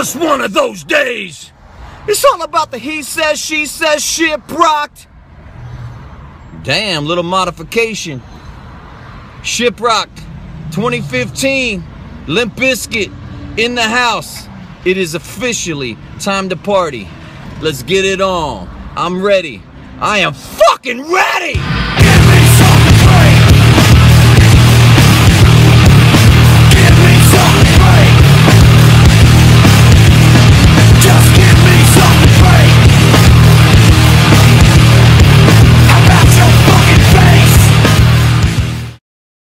just one of those days. It's all about the he says, she says, ShipRocked. Damn, little modification. ShipRocked 2015. Limp Bizkit in the house. It is officially time to party. Let's get it on. I'm ready. I am fucking ready!